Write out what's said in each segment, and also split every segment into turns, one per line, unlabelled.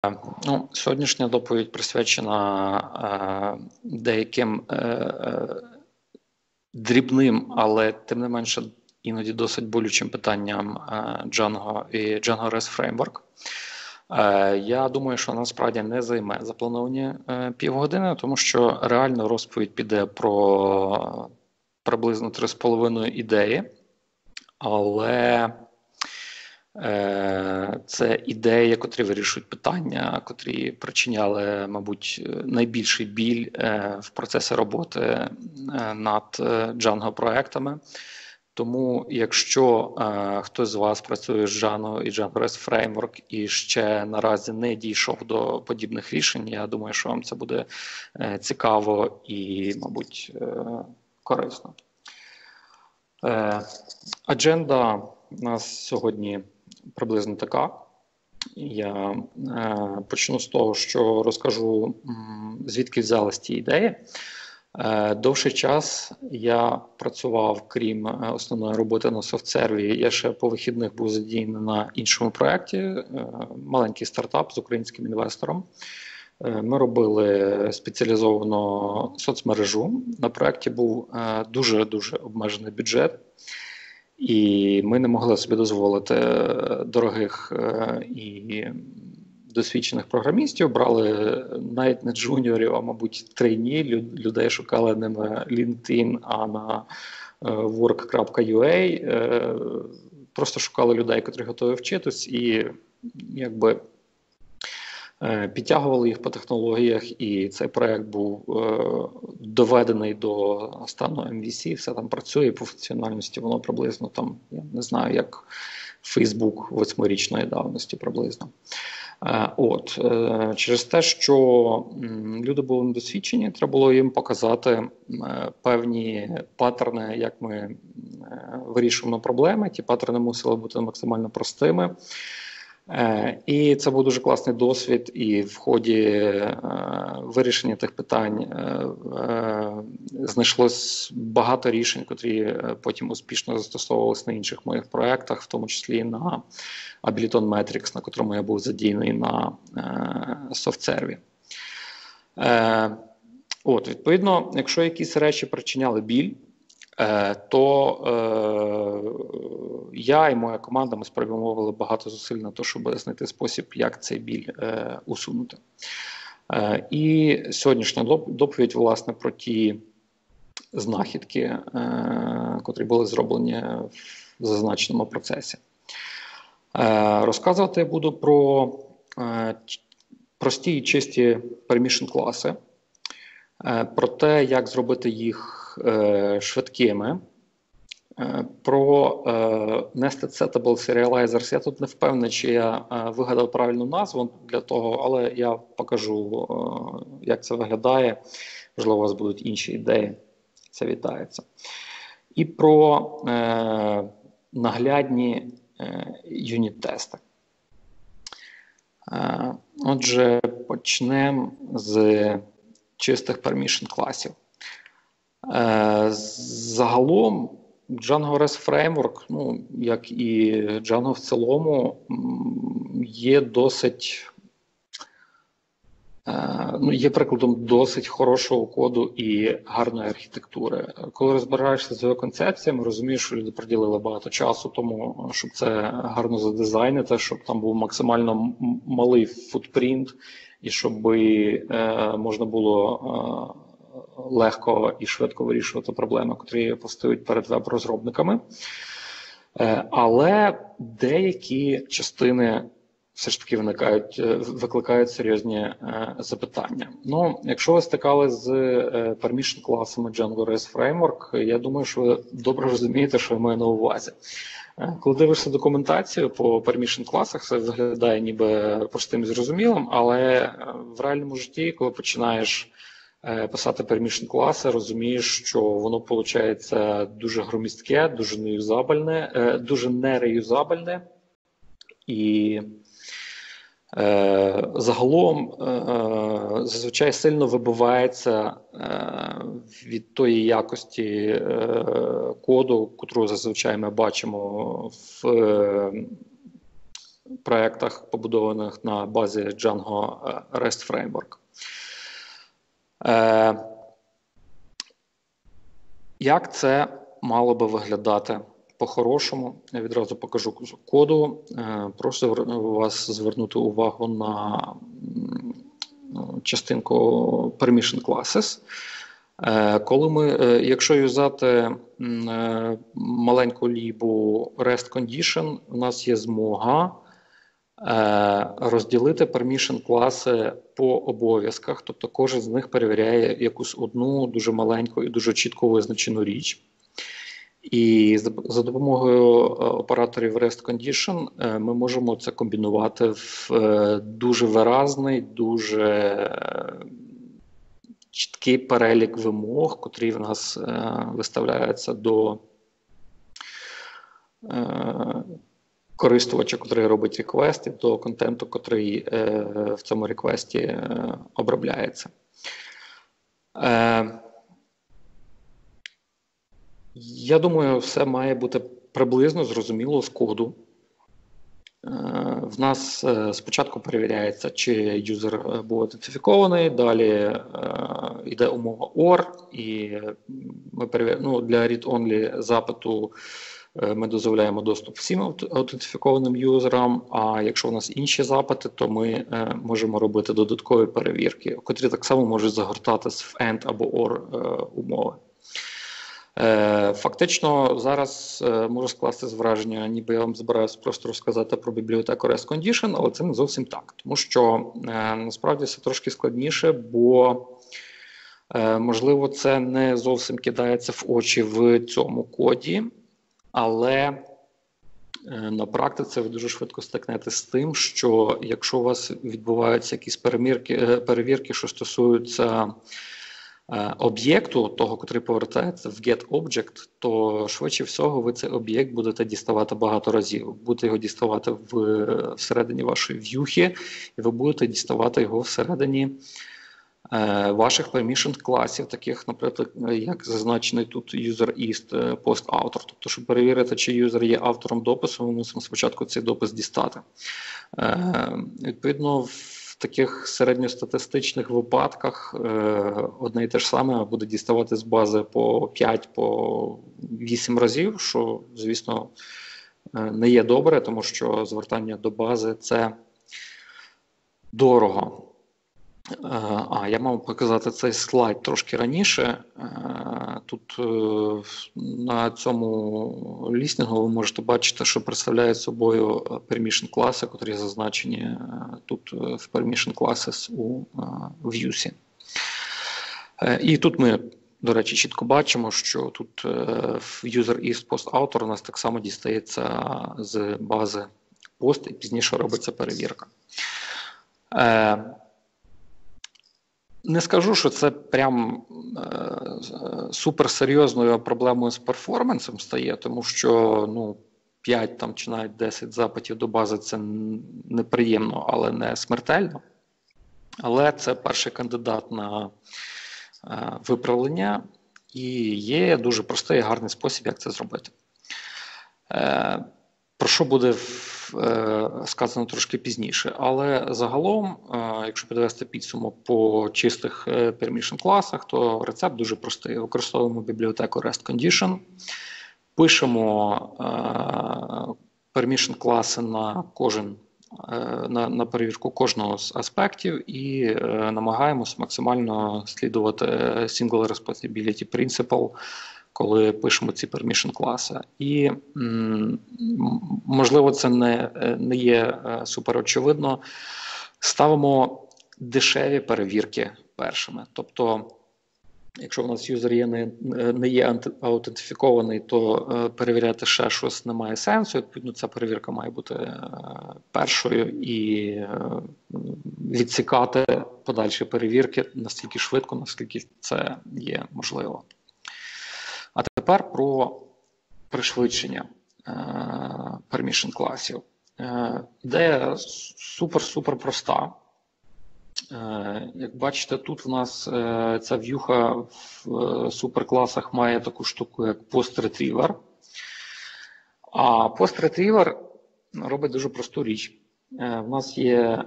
Сьогоднішня доповідь присвячена деяким дрібним, але тим не менше іноді досить болючим питанням Django і Django REST Framework. Я думаю, що насправді не займе заплановані півгодини, тому що реально розповідь піде про приблизно 3,5 ідеї, але це ідеї, котрі вирішують питання, котрі причиняли, мабуть, найбільший біль в процесі роботи над Django-проектами. Тому, якщо хтось з вас працює з Django і Django REST Framework і ще наразі не дійшов до подібних рішень, я думаю, що вам це буде цікаво і, мабуть, корисно. Адженда у нас сьогодні приблизно така. Я почну з того, що розкажу, звідки взялись ті ідеї. Довший час я працював, крім основної роботи на софтсерві, я ще по вихідних був задіяний на іншому проєкті, маленький стартап з українським інвестором. Ми робили спеціалізовану соцмережу. На проєкті був дуже-дуже обмежений бюджет. І ми не могли собі дозволити дорогих і досвідчених програмістів, брали навіть не джуніорів, а, мабуть, трейні, людей шукали не на LinkedIn, а на work.ua, просто шукали людей, котрі готові вчитись, і якби підтягували їх по технологіях, і цей проєкт був доведений до стану MVC, все там працює, по функціональності воно приблизно там, я не знаю, як Facebook 8-річної давності приблизно. Через те, що люди були недосвідчені, треба було їм показати певні паттерни, як ми вирішуємо проблеми. Ті паттерни мусили бути максимально простими. І це був дуже класний досвід, і в ході вирішення тих питань знайшлось багато рішень, котрі потім успішно застосовувалися на інших моїх проєктах, в тому числі на Ableton Metrics, на котрому я був задіяний на софтсерві. Відповідно, якщо якісь речі причиняли біль, то я і моя команда, ми спрямовували багато зусиль на те, щоб знайти спосіб, як цей біль усунути. І сьогоднішня доповідь, власне, про ті знахідки, котрі були зроблені в зазначеному процесі. Розказувати я буду про прості і чисті permission класи, про те, як зробити їх швидкими, про nested settable serializers. Я тут не впевнений, чи я вигадав правильну назву для того, але я покажу, як це виглядає. Можливо, у вас будуть інші ідеї. Це вітається. І про наглядні юніт-тести. Отже, почнемо з чистих permission класів. Загалом Django REST Framework, як і Django в цілому, є є прикладом досить хорошого коду і гарної архітектури. Коли розбираєшся з його концепціями, розумієш, що люди приділили багато часу тому, щоб це гарно задизайнити, щоб там був максимально малий футпринт, і щоб можна було легко і швидко вирішувати проблеми, які постають перед веб-розробниками. Але деякі частини все ж таки викликають серйозні запитання. Якщо ви стикали з permission класами Django REST Framework, я думаю, що ви добре розумієте, що я маю на увазі. Коли дивишся документацію по permission класах, це виглядає ніби простим і зрозумілим, але в реальному житті, коли починаєш писати permission класи, розумієш, що воно виходить дуже громістке, дуже нереюзабельне, і загалом зазвичай сильно вибивається від тої якості коду, яку зазвичай ми бачимо в проєктах, побудованих на базі Django REST Framework. Як це мало би виглядати по-хорошому? Я відразу покажу коду. Прошу вас звернути увагу на частинку Permission Classes. Якщо юзати маленьку лібу REST Condition, у нас є змога розділити permission класи по обов'язках, тобто кожен з них перевіряє якусь одну дуже маленьку і дуже чітко визначену річ. І за допомогою операторів REST Condition ми можемо це комбінувати в дуже виразний, дуже чіткий перелік вимог, котрі в нас виставляються до користувача, котрий робить реквест, і до контенту, котрий в цьому реквесті обробляється. Я думаю, все має бути приблизно зрозуміло з коду. В нас спочатку перевіряється, чи юзер був ідентифікований, далі йде умова OR, і ми для read-only запиту ми дозволяємо доступ всім аутентифікованим юзерам, а якщо у нас інші запити, то ми можемо робити додаткові перевірки, котрі так само можуть загортатись в AND або OR умови. Фактично, зараз можу скласти з враження, ніби я вам збираюся просто розказати про бібліотеку REST Condition, але це не зовсім так. Тому що насправді все трошки складніше, бо можливо це не зовсім кидається в очі в цьому коді, але на практиці ви дуже швидко стикнетеся з тим, що якщо у вас відбуваються якісь перевірки, що стосуються об'єкту, того, котрий повертається в getObject, то швидше всього ви цей об'єкт будете діставати багато разів. Будете його діставати всередині вашої в'юхи, і ви будете діставати його всередині ваших permission класів, таких, наприклад, як зазначений тут user-ist post-author. Тобто, щоб перевірити, чи юзер є автором допису, ми мусимо спочатку цей допис дістати. Відповідно, в таких середньостатистичних випадках одне і те ж саме буде діставати з бази по 5, по 8 разів, що, звісно, не є добре, тому що звертання до бази – це дорого. Я мав показати цей слайд трошки раніше. Тут на цьому лістингу ви можете бачити, що представляють собою permission класи, які зазначені тут в permission classes у Views. І тут ми, до речі, чітко бачимо, що тут в user-ist post-author у нас так само дістається з бази post і пізніше робиться перевірка. Не скажу, що це прям суперсерйозною проблемою з перформансом стає, тому що 5 там, чи навіть 10 запитів до бази – це неприємно, але не смертельно. Але це перший кандидат на виправлення, і є дуже простий і гарний спосіб, як це зробити. Про що буде сказано трошки пізніше. Але загалом, якщо підвести підсумок по чистих permission класах, то рецепт дуже простий. Використовуємо бібліотеку REST Condition, пишемо permission класи на перевірку кожного з аспектів і намагаємось максимально слідувати Single Responsibility Principle, коли пишемо ці permission класи. І, можливо, це не є супер очевидно, ставимо дешеві перевірки першими. Тобто, якщо в нас юзер не є аутентифікований, то перевіряти ще щось немає сенсу. Відповідно, ця перевірка має бути першою і відсікати подальші перевірки настільки швидко, наскільки це є можливо. А тепер про пришвидшення permission класів. Ідея супер-супер проста. Як бачите, тут в нас ця в'юха в суперкласах має таку штуку, як post-retriever. А post-retriever робить дуже просту річ. В нас є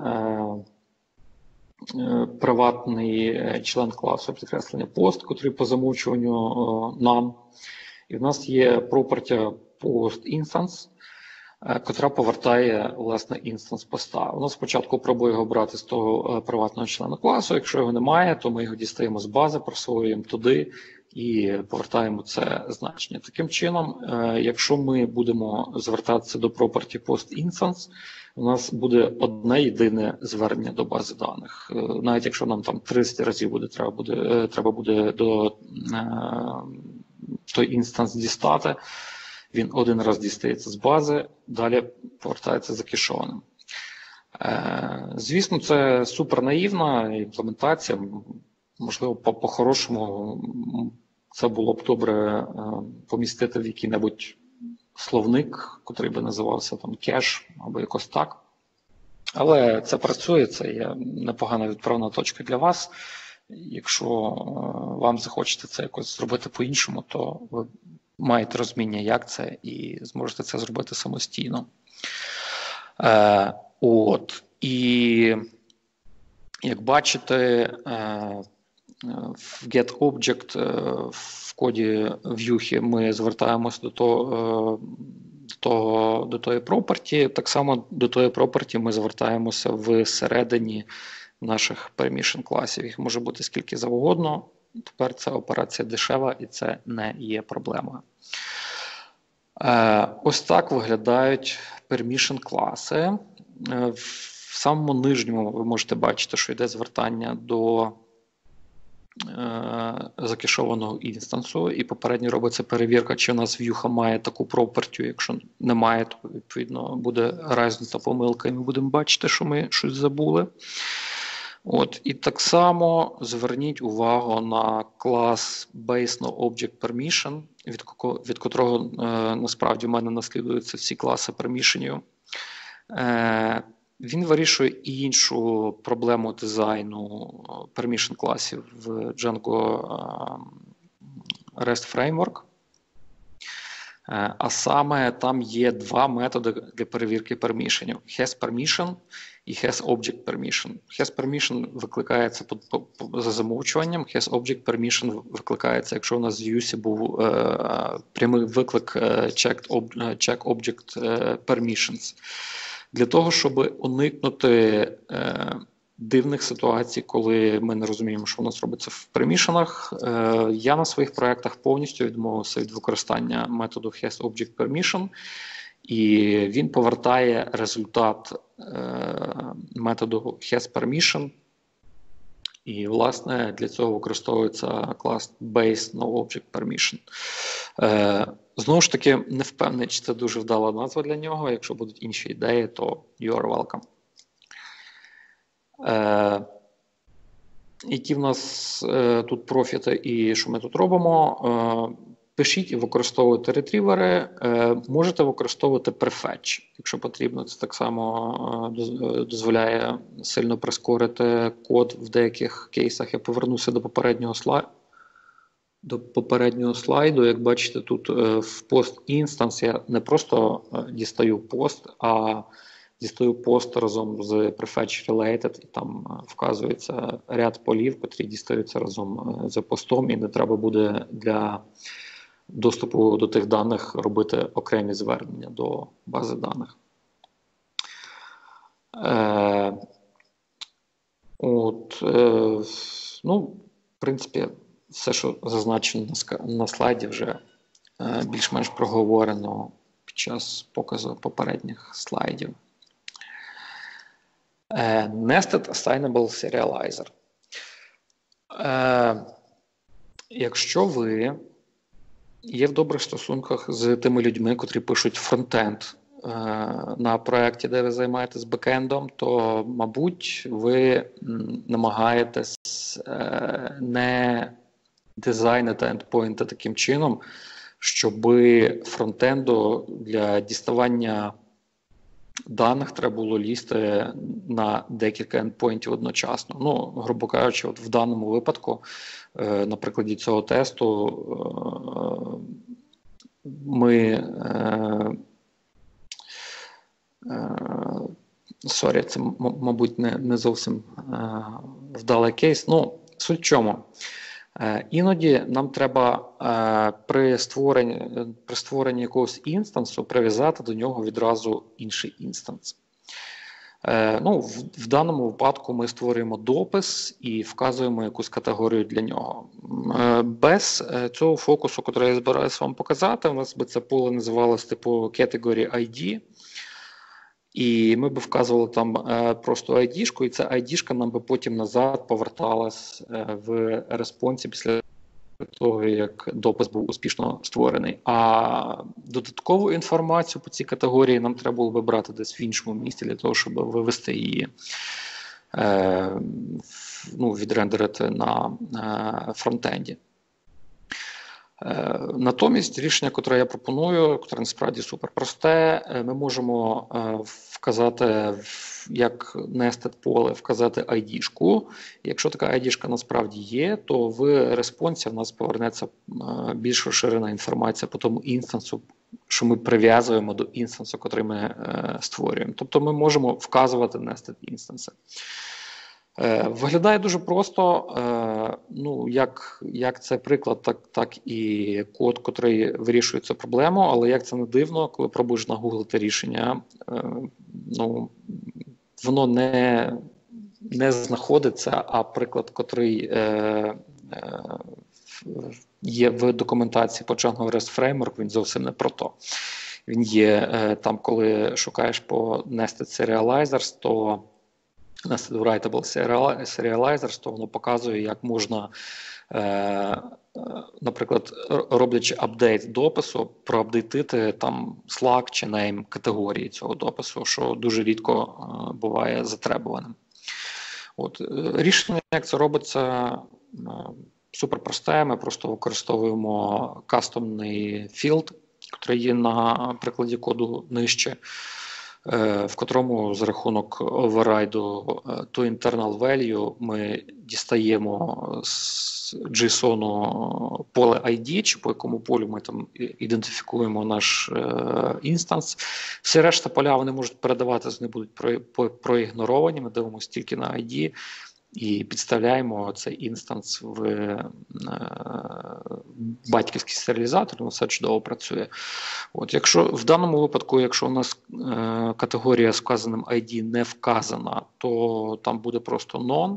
приватний член класу підкреслення пост, котрий по замовчуванню none. І в нас є property post instance, котра повертає, власне, інстанс поста. Воно спочатку пробує його брати з того приватного члена класу. Якщо його немає, то ми його дістаємо з бази, присвоюємо туди і повертаємо це значення. Таким чином, якщо ми будемо звертатися до property post instance, у нас буде одне єдине звернення до бази даних. Навіть якщо нам там 30 разів треба буде до той інстанс дістати, він один раз дістається з бази, далі повертається закешованим. Звісно, це супернаївна імплементація. Можливо, по-хорошому це було б добре помістити в який-небудь словник, котрий би називався там кеш або якось так. Але це працює, це є непогана відправна точка для вас. Якщо вам захочете це якось зробити по-іншому, то ви маєте розуміння, як це, і зможете це зробити самостійно. І як бачите, в getObject в коді в'юхи ми звертаємося до тої property. Так само до тої property ми звертаємося всередині наших permission класів. Їх може бути скільки завгодно. Тепер це операція дешева і це не є проблемою. Ось так виглядають permission класи. В самому нижньому ви можете бачити, що йде звертання до закешованого інстансу, і попередньо робиться перевірка, чи у нас в'юха має таку пропертю. Якщо немає, то відповідно буде разниця помилка, і ми будемо бачити, що ми щось забули. І так само зверніть увагу на клас BaseNoObjectPermission, від котрого насправді в мене наслідуються всі класи пермішенів. Він вирішує іншу проблему дизайну permission класів в Django REST Framework. А саме там є два методи для перевірки пермішенів: hasPermission і hasObjectPermission. hasPermission викликається за замовчуванням, hasObjectPermission викликається, якщо у нас в USE був прямий виклик checkObjectPermissions. Для того, щоб уникнути дивних ситуацій, коли ми не розуміємо, що у нас робиться в пермішенах, я на своїх проєктах повністю відмовився від використання методу hasObjectPermission, і він повертає результат методу hasPermission. І, власне, для цього використовується клас BaseNoObjectPermission. Знову ж таки, не впевнений, чи це дуже вдала назва для нього. Якщо будуть інші ідеї, то you are welcome. Які в нас тут профіти і що ми тут робимо? Пишіть і використовуйте ретрівери. Можете використовувати prefetch, якщо потрібно. Це так само дозволяє сильно прискорити код в деяких кейсах. Я повернуся до попереднього слайду. Як бачите, тут в post-instance я не просто дістаю пост, а дістаю пост разом з prefetch related, і там вказується ряд полів, котрі дістаються разом з постом, і не треба буде для доступу до тих даних робити окремі звернення до бази даних. В принципі, все, що зазначено на слайді, вже більш-менш проговорено під час показу попередніх слайдів. Nested Assignable Serializer. Якщо ви є в добрих стосунках з тими людьми, котрі пишуть фронтенд на проєкті, де ви займаєтесь бекендом, то, мабуть, ви намагаєтесь не дизайнити ендпойнти таким чином, щоб фронтенду для діставання даних треба було лізти на декілька ендпойнтів одночасно. Грубо кажучи, в даному випадку, на прикладі цього тесту, ми Сорі, це, мабуть, не зовсім вдалий кейс. Ну, суть в чому? Іноді нам треба при створенні якогось інстансу прив'язати до нього відразу інший інстанс. Ну, в даному випадку ми створюємо допис і вказуємо якусь категорію для нього. Без цього фокусу, який я збираюся вам показати, у нас би це поле називалось типу Category ID, і ми б вказували там просто ID-шку, і ця ID-шка нам би потім назад поверталась в респонсі після того, як допис був успішно створений. А додаткову інформацію по цій категорії нам треба було би брати десь в іншому місці для того, щоб вивести її, відрендерити на фронтенді. Натомість рішення, яке я пропоную, яке насправді суперпросте, ми можемо вказати як nested поле, вказати ID-шку. Якщо така ID-шка насправді є, то в респонсі в нас повернеться більш розширена інформація по тому інстансу, що ми прив'язуємо до інстансу, який ми створюємо. Тобто ми можемо вказувати nested інстанси. Виглядає дуже просто, як це приклад, так і код, який вирішує цю проблему, але як це не дивно, коли пробуєш нагуглити рішення, воно не знаходиться, а приклад, який є в документації по Django REST Framework, він зовсім не про то. Він є там, коли шукаєш по nested serializers, то nested writable serializers, то воно показує, як можна, наприклад, роблячи апдейт допису, проапдейтити там slug чи name категорії цього допису, що дуже рідко буває затребуваним. Рішення, як це робиться, суперпросте. Ми просто використовуємо кастомний філд, який є на прикладі коду нижче, в котрому за рахунок override to internal value ми дістаємо з JSON поле ID, чи по якому полю ми там ідентифікуємо наш інстанс. Всі решта поля вони можуть передаватися, вони будуть проігноровані, ми дивимося тільки на ID і підставляємо цей інстанс в батьківський серіалізатор, воно все чудово працює. Якщо в даному випадку, якщо у нас категорія з вказаним ID не вказана, то там буде просто none,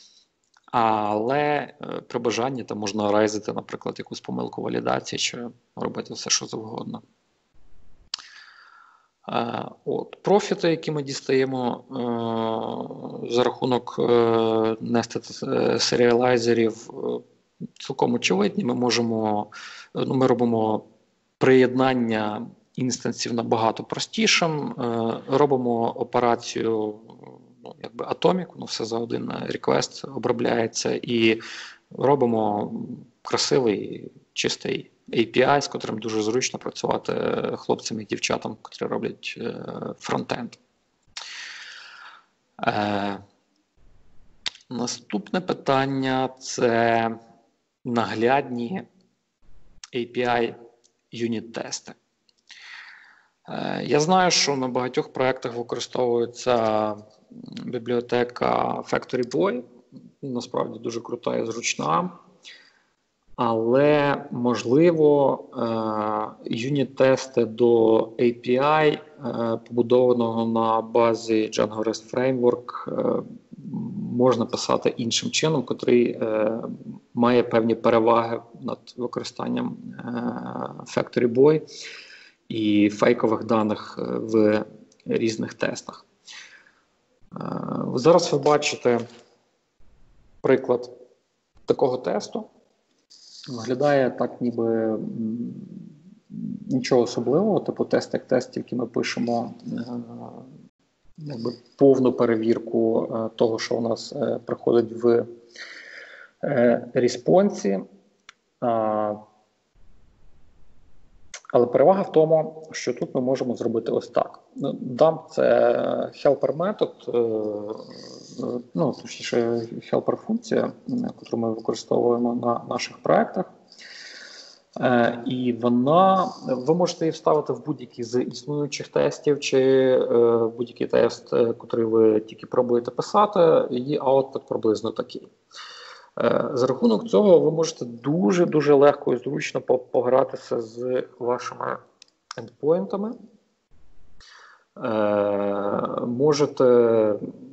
але при бажанні там можна райзити, наприклад, якусь помилку валідації, чи робити все, що завгодно. Профіти, які ми дістаємо за рахунок nested серіалайзерів, цілком очевидні. Ми робимо приєднання інстансів набагато простішим, робимо операцію Atomic, воно все за один request обробляється, і робимо красивий, чистий API, з котрим дуже зручно працювати хлопцям і дівчатам, котрі роблять фронтенд. Наступне питання – це наглядні API юніт-тести. Я знаю, що на багатьох проєктах використовується бібліотека Factory Boy, насправді дуже крута і зручна. Але, можливо, юніт-тести до API, побудованого на базі Django REST Framework, можна писати іншим чином, який має певні переваги над використанням Factory Boy і фейкових даних в різних тестах. Зараз ви бачите приклад такого тесту. Виглядає так, ніби нічого особливого, типу тест як тест, тільки ми пишемо повну перевірку того, що у нас приходить в респонсі. Але перевага в тому, що тут ми можемо зробити ось так. Dump – це helper метод, точніше helper функція, яку ми використовуємо на наших проєктах. І ви можете її вставити в будь-який з існуючих тестів, чи будь-який тест, який ви тільки пробуєте писати, її аутпут приблизно такий. За рахунок цього ви можете дуже-дуже легко і зручно погратися з вашими ендпоінтами. Можете,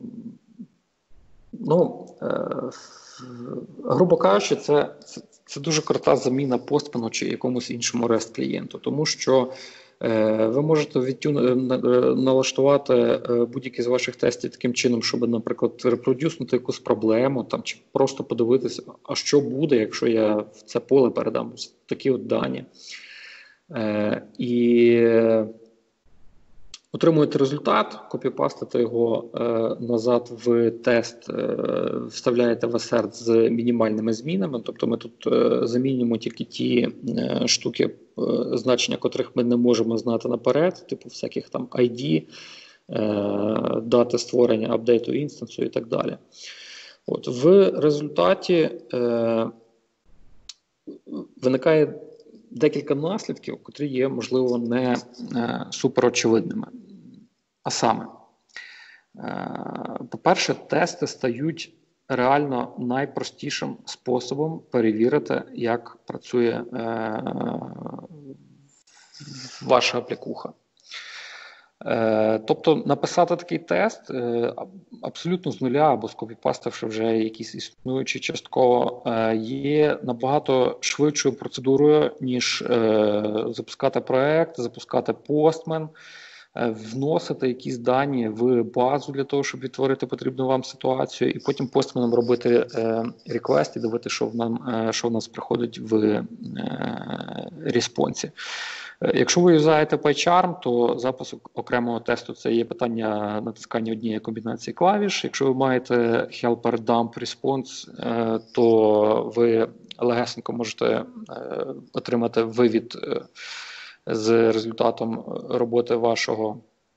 грубо кажучи, це дуже крута заміна Postman чи якомусь іншому REST-клієнту, тому що ви можете налаштувати будь-які з ваших тестів таким чином, щоб, наприклад, репродюснути якусь проблему, там, чи просто подивитися, а що буде, якщо я в це поле передам такі от дані. І отримуєте результат, копіпастите його назад в тест, вставляєте в асерт з мінімальними змінами. Тобто ми тут замінюємо тільки ті штуки, значення котрих ми не можемо знати наперед, типу всяких там ID, дати створення апдейту інстансу і так далі. От, в результаті виникає декілька наслідків, котрі є, можливо, не суперочевидними. А саме, по-перше, тести стають реально найпростішим способом перевірити, як працює ваша аплікуха. Тобто написати такий тест абсолютно з нуля або скопіпаставши вже якісь існуючі частково, є набагато швидшою процедурою, ніж запускати проект, запускати Postman, вносити якісь дані в базу для того, щоб відтворити потрібну вам ситуацію, і потім Postman робити реквест і дивитися, що в нас приходить в респонсі. Якщо ви юзаєте PyCharm, то запуск окремого тесту – це є питання натискання однієї комбінації клавіш. Якщо ви маєте helper dump response, то ви легесенько можете отримати вивід з результатом роботи вашого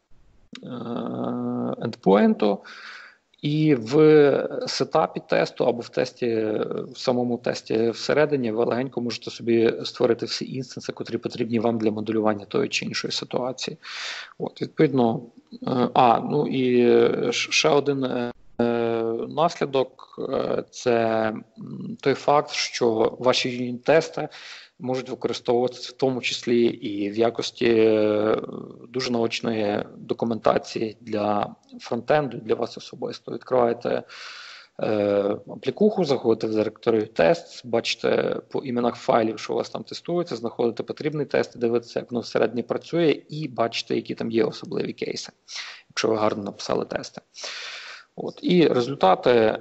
ендпоінту. І в сетапі тесту або в самому тесті всередині ви легенько можете собі створити всі інстанси, котрі потрібні вам для моделювання тої чи іншої ситуації. От, відповідно, і ще один наслідок – це той факт, що ваші юніт-тести можуть використовуватися в тому числі і в якості дуже наочної документації для фронтенду, для вас особисто. Відкриваєте аплікуху, заходите в директорію тест, бачите по іменах файлів, що у вас там тестується, знаходите потрібний тест, дивитеся, як воно всередині працює, і бачите, які там є особливі кейси, якщо ви гарно написали тести. От. І результати,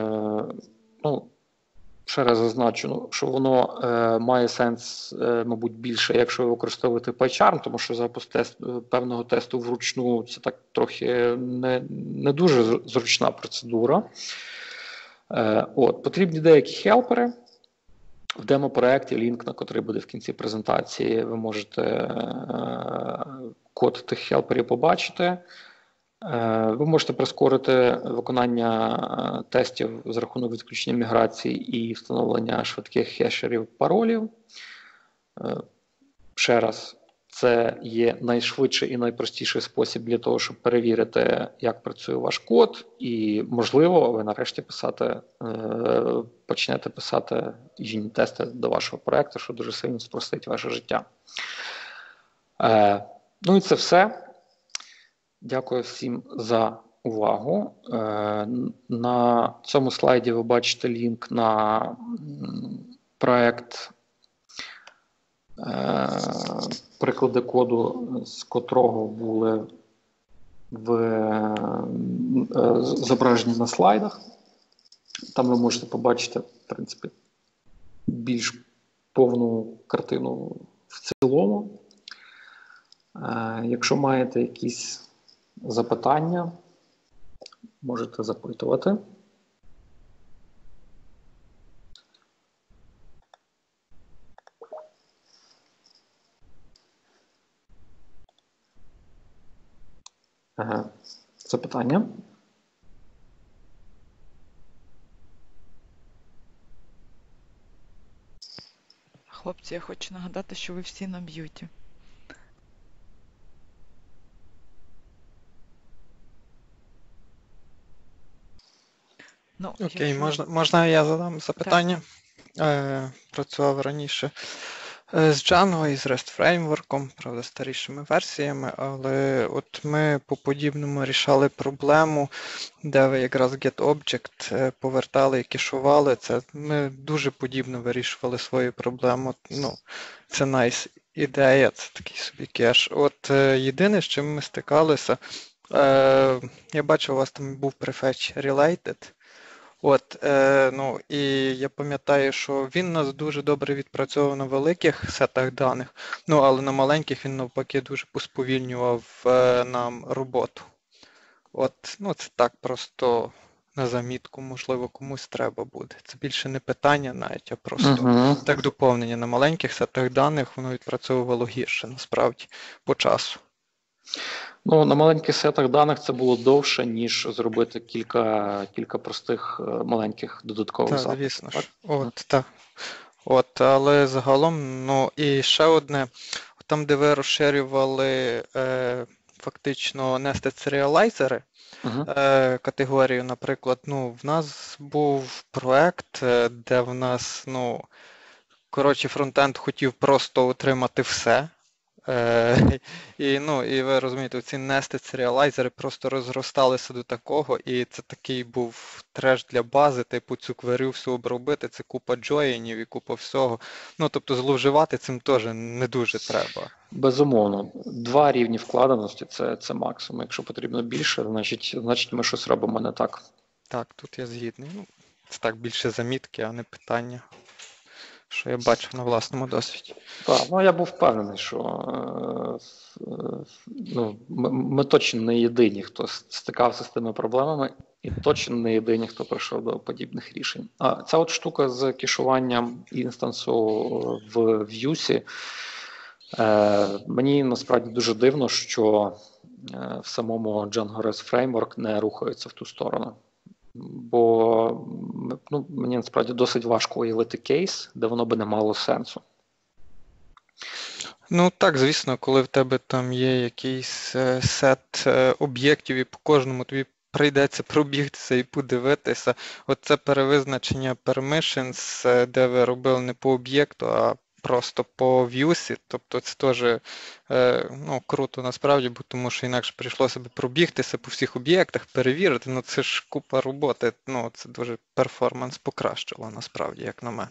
ще раз зазначу, що воно має сенс, мабуть, більше, якщо ви використовуєте PyCharm, тому що запуск певного тесту вручну – це так трохи не дуже зручна процедура. От, потрібні деякі хелпери. В демо-проєкті, лінк на котрий буде в кінці презентації, ви можете код тих хелперів побачити. Ви можете прискорити виконання тестів за рахунок відключення міграції і встановлення швидких хешерів паролів. Ще раз, це є найшвидший і найпростіший спосіб для того, щоб перевірити, як працює ваш код, і, можливо, ви нарешті почнете писати юніт-тести до вашого проєкту, що дуже сильно спростить ваше життя. І це все. Дякую всім за увагу. На цьому слайді ви бачите лінк на проект, приклади коду, з котрого були зображені на слайдах. Там ви можете побачити, в принципі, більш повну картину в цілому. Якщо маєте якісь запитання, можете запитувати. Запитання?
Хлопці, я хочу нагадати, що ви всі на м'юті. Ну,
Окей,
якщо...
можна я задам
Так.
запитання? Працював раніше з Django і з REST Framework, правда, старішими версіями, але от ми по подібному рішали проблему, де ви якраз getObject повертали і кешували. Це ми дуже подібно вирішували свою проблему. Ну, це nice ідея, це такий собі кеш. От єдине, з чим ми стикалися, я бачу, у вас там був prefetch related. От, ну, і я пам'ятаю, що він нас дуже добре відпрацьовував на великих сетах даних, ну, але на маленьких він навпаки дуже посповільнював нам роботу. От, ну, це так просто на замітку, можливо, комусь треба буде. Це більше не питання навіть, а просто так доповнення. На маленьких сетах даних воно відпрацьовувало гірше, насправді, по часу.
Ну, на маленьких сетах даних це було довше, ніж зробити кілька простих маленьких додаткових
Так,
запитів.
звісно
Так?
ж. От, так. От, але загалом, ну, і ще одне, там, де ви розширювали фактично nested serializers, категорію, наприклад, ну, в нас був проект, де в нас, ну, коротше, фронтенд хотів просто отримати все. І ви розумієте, ці nested serializers просто розросталися до такого, і це такий був треш для бази, типу цю кверю всю обробити, це купа джойнів і купа всього. Ну, тобто зловживати цим теж не дуже треба.
Безумовно. 2 рівні вкладеності це максимум. Якщо потрібно більше, значить ми щось робимо не так.
Так, тут я згідний. Ну, це так більше замітки, а не питання, що я бачив на власному досвіді.
Так, ну я був впевнений, що ми точно не єдині, хто стикався з тими проблемами, і точно не єдині, хто прийшов до подібних рішень. А ця от штука з кешуванням інстансу в Vue'сі, мені насправді дуже дивно, що в самому Django REST Framework не рухаються в ту сторону. Бо мені насправді досить важко уявити кейс, де воно би не мало сенсу.
Ну так, звісно, коли в тебе там є якийсь сет об'єктів і по кожному тобі прийдеться пробігтися і подивитися. Оце перевизначення permissions, де ви робили не по об'єкту, а просто по viewsі. Тобто це теж круто насправді, бо тому що інакше прийшлося б пробігтися по всіх об'єктах, перевірити. Ну це ж купа роботи. Ну це дуже перформанс покращило насправді, як на мене.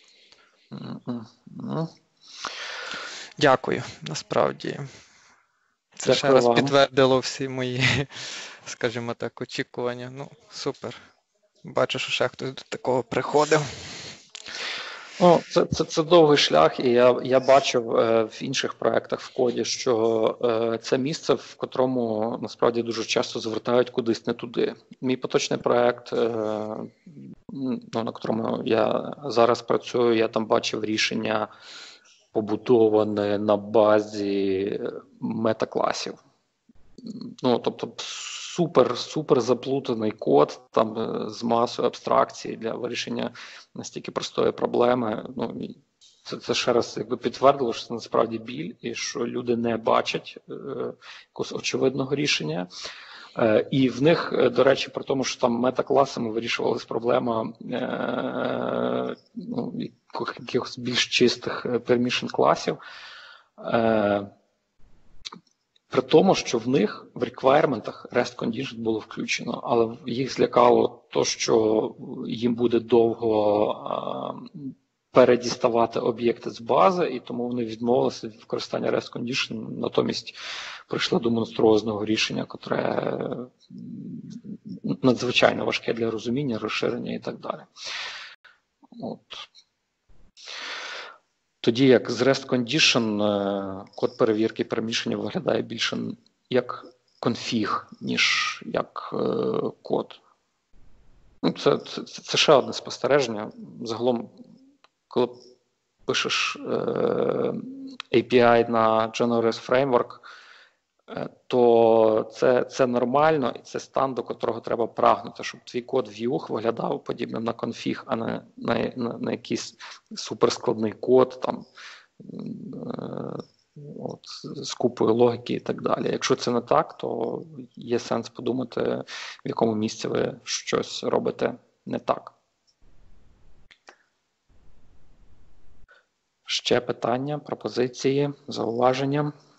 Дякую, насправді. Це
Дякую
ще раз
вам.
підтвердило всі мої, скажімо так, очікування. Ну, супер. Бачу, що ще хтось до такого приходив.
Ну, це довгий шлях, і я бачив в інших проєктах в коді, що це місце, в котрому насправді дуже часто звертають кудись не туди. Мій поточний проєкт, на котрому я зараз працюю, я там бачив рішення побудоване на базі метакласів. Ну, тобто супер заплутаний код там з масою абстракцій для вирішення настільки простої проблеми. Ну, це ще раз якби підтвердило, що це насправді біль, і що люди не бачать якогось очевидного рішення. І в них, до речі, при тому, що там метакласами вирішувалась проблема якихось більш чистих permission класів, при тому, що в них в реквайрментах REST Condition було включено, але їх злякало то, що їм буде довго передіставати об'єкти з бази, і тому вони відмовилися від використання REST Condition, натомість прийшли до монструозного рішення, котре надзвичайно важке для розуміння, розширення і так далі. От. Тоді як з REST Condition код перевірки переміщення виглядає більше як конфіг, ніж як код. Це ще одне спостереження. Загалом, коли пишеш API на Django REST Framework, то це нормально, і це стан, до котрого треба прагнути, щоб твій код Vue виглядав подібним на конфіг, а не на якийсь суперскладний код там, з купою логіки і так далі. Якщо це не так, то є сенс подумати, в якому місці ви щось робите не так. Ще питання, пропозиції, зауваження?